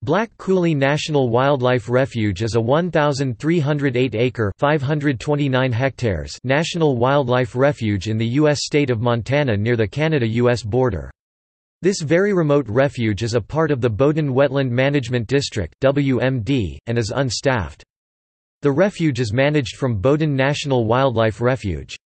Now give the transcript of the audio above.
Black Coulee National Wildlife Refuge is a 1,308-acre (529 hectares) national wildlife refuge in the U.S. state of Montana near the Canada-U.S. border. This very remote refuge is a part of the Bowdoin Wetland Management District (WMD) and is unstaffed. The refuge is managed from Bowdoin National Wildlife Refuge.